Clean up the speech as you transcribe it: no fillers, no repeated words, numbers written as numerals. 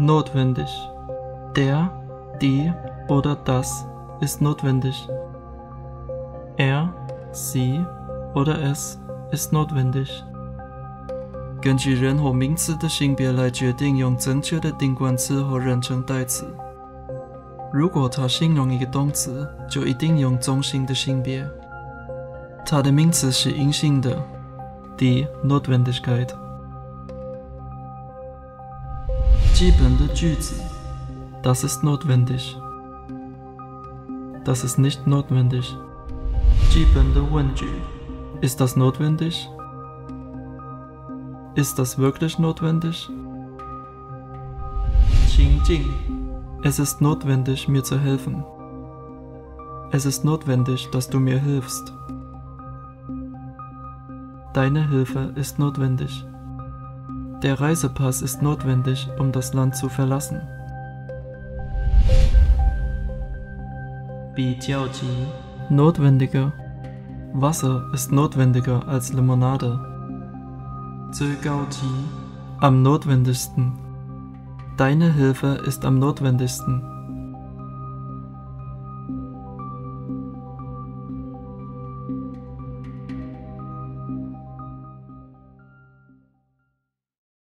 notwendig. Der, die oder das ist notwendig. Er, sie oder es ist notwendig. 根据人或名词的性别来决定用正确的定冠词或人称代词。如果它形容一个动词，就一定用中性的性别。它的名词是阴性的 die Notwendigkeit。基本的句子 Das ist notwendig. Das ist nicht notwendig. 基本的问句 Ist das notwendig? Ist das wirklich notwendig? 情境 Es ist notwendig, mir zu helfen. Es ist notwendig, dass du mir hilfst. Deine Hilfe ist notwendig. Der Reisepass ist notwendig, um das Land zu verlassen. 比较级 Notwendiger. Wasser ist notwendiger als Limonade. 最高级 Am notwendigsten. Deine Hilfe ist am notwendigsten.